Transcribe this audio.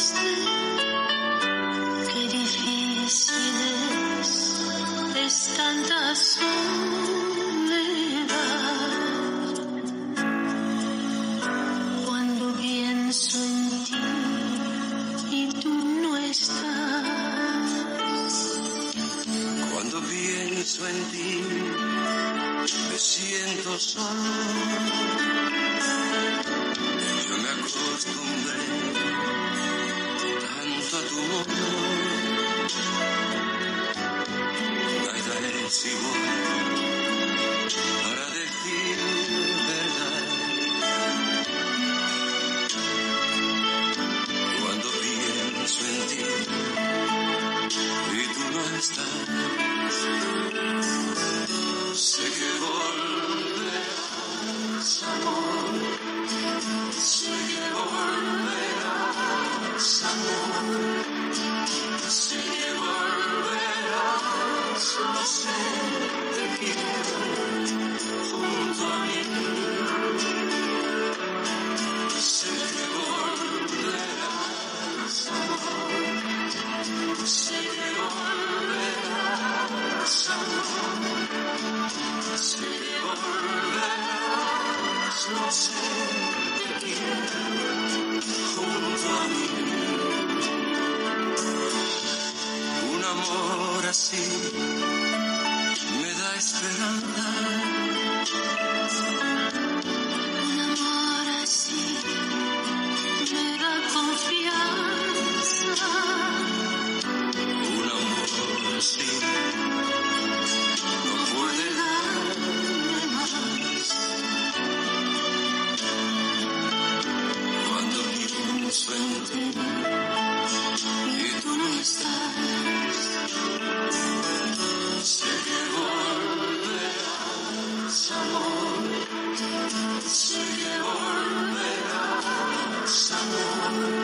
triste, qué difícil es tanta soledad. Cuando pienso en ti y tú no estás. Cuando pienso en ti me siento solo. Yo me acostumbré tanto a tu olor. Nada es igual para decir verdad. Cuando pienso en ti y tú no estás, sé que volverás, amor. Sé que volverás, amor. Sé que volverás, no sé, te quiero junto a mí. Sé que volverás, amor. Sé que volverás, amor. Sé que volverás, no sé, te quiero junto a mí. Un amor así me da esperanza. Un amor así me da confianza. Un amor así no puede darme más. Cuando pienso en ti y tú no estás, sé que volverás, amor. Sé que volverás, amor.